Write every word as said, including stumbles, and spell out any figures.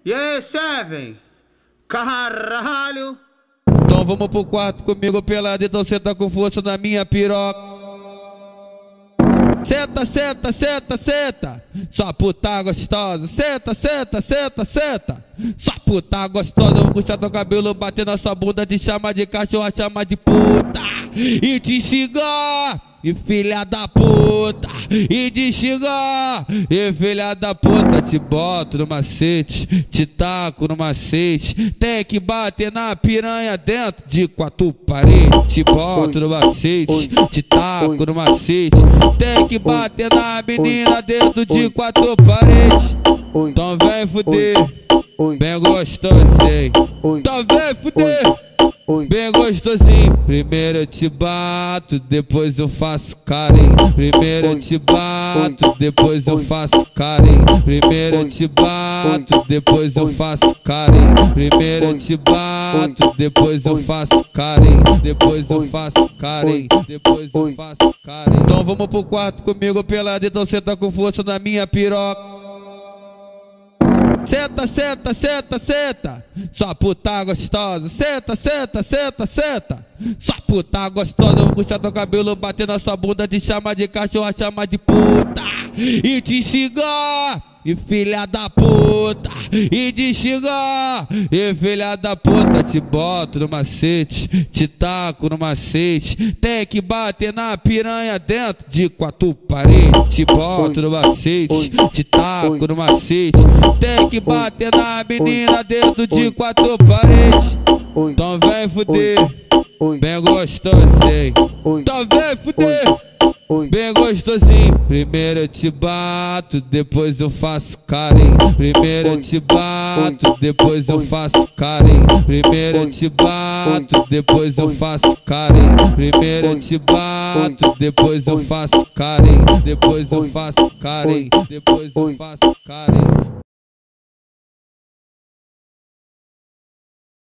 E aí, Seven? Caralho! Então vamos pro quarto comigo pelado, então cê tá com força na minha piroca. Senta, senta, senta, senta, sua puta gostosa. Senta, senta, senta, senta, sua puta gostosa. Vou puxar teu cabelo, bater na sua bunda, te chama de cachorra, chama de puta e te xingar, e filha da puta, e te xingar, e filha da puta. Te boto no macete, te taco no macete, tem que bater na piranha dentro de quatro paredes. Te boto no macete, te taco no macete, tem que bater na menina dentro de quatro paredes. Então vem fuder, bem gostosinho. Então vem fuder, bem gostosinho. Primeiro eu te bato, depois eu faço carinho. Primeiro eu te bato, depois eu faço carinho. Primeiro eu te bato, depois eu faço carinho. Primeiro eu te bato, depois eu faço carinho. Depois eu faço carinho. Depois eu faço carinho. Então vamos pro quarto comigo pelado, então cê tá com força na minha piroca. Senta, senta, senta, senta, sua puta gostosa. Senta, senta, senta, senta, sua puta gostosa. Vou puxar teu cabelo, bater na sua bunda, te chama de cachorra, chama de puta e te xingar, e filha da puta, e te xingar, e filha da puta. Te boto no macete, te taco no macete, tem que bater na piranha dentro de quatro paredes. Te boto no macete, te taco no macete, tem que bater na menina dentro de quatro paredes. Então vem fuder, bem gostosinho. Então vem fuder, bem gostosinho. Primeiro eu te bato, depois eu faço carinho. Primeiro eu te bato, depois eu faço carinho. Primeiro eu te bato, depois eu faço carinho. Primeiro eu te bato, depois eu faço carinho. Depois eu faço carinho. Depois eu faço carinho.